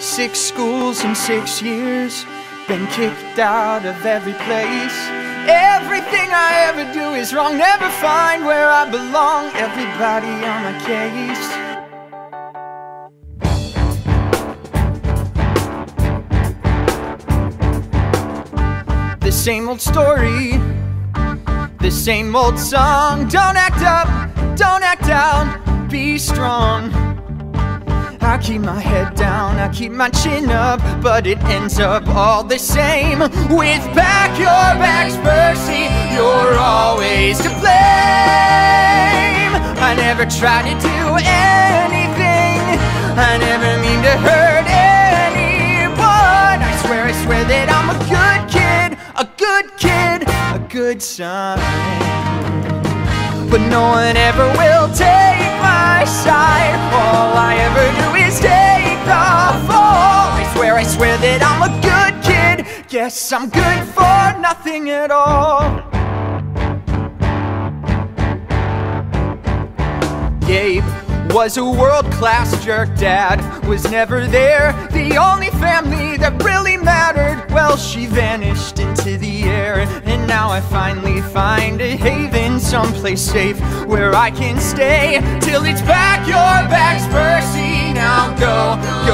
6 schools in 6 years, been kicked out of every place. Everything I ever do is wrong, never find where I belong. Everybody on my case. The same old story, the same old song. Don't act up, don't act down, be strong. I keep my head down, I keep my chin up, but it ends up all the same. With your back's mercy, you're always to blame. I never try to do anything, I never mean to hurt anyone. I swear that I'm a good kid, a good kid, a good son. But no one ever will take my side. All I ever do is take the fall. I swear that I'm a good kid. Guess I'm good for nothing at all. Gabe was a world-class jerk dad, was never there. The only family that really mattered, well, she vanished into the air. And now I finally find a haven, someplace safe where I can stay till it's your back's mercy. Now go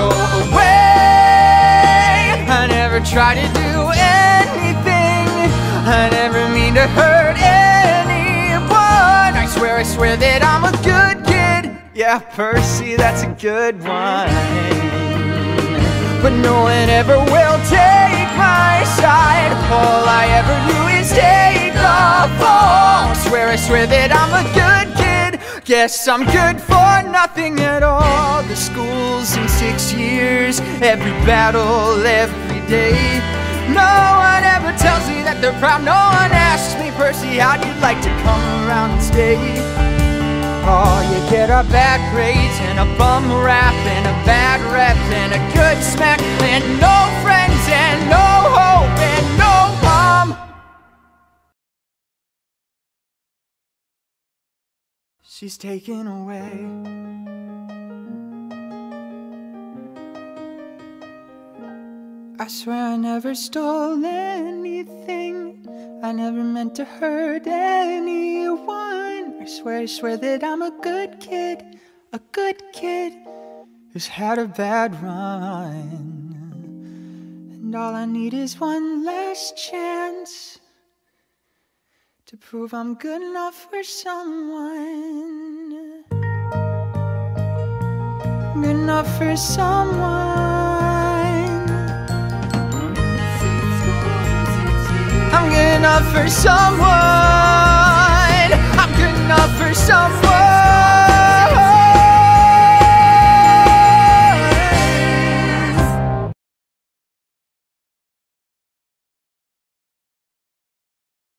away. I never try to do anything, I never mean to hurt anyone. I swear that I'm a good kid. Yeah, Percy, that's a good one. But no one ever will take my side. All I ever do is take the fall. I swear that I'm a good kid. Guess I'm good for nothing at all. The schools in 6 years, every battle, every day. No one ever tells me that they're proud. No one asks me, Percy, how'd you like to come around and stay? Oh, you get a bad grades and a bum rap and a bad rep and a good smack and no friends and no hope and no mom. She's taken away. I swear I never stole anything, I never meant to hurt anyone. I swear that I'm a good kid who's had a bad run. And all I need is one last chance to prove I'm good enough for someone. Good enough for someone. I'm good enough for someone.